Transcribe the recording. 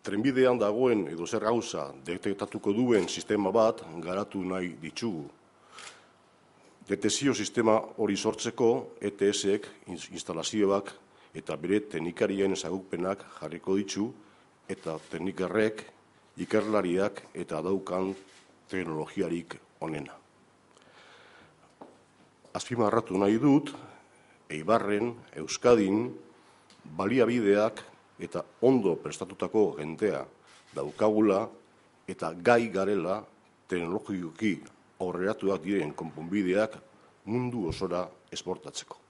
trenbidean dagoen edo zer gauza detektatuko duen sistema bat garatu nahi ditugu. Detekzio sistema hori sortzeko ETS-ek instalazioak eta bere teknikarien ezagupenak jarriko ditu eta teknikarrek, ikerlariak eta daukan teknologiarik onena. Azpimarratu nahi dut, Eibarren, Euskadin, baliabideak eta ondo prestatutako jendea daukagula eta gai garela teknologikoki aurreratuak diren konponbideak mundu osora esportatzeko.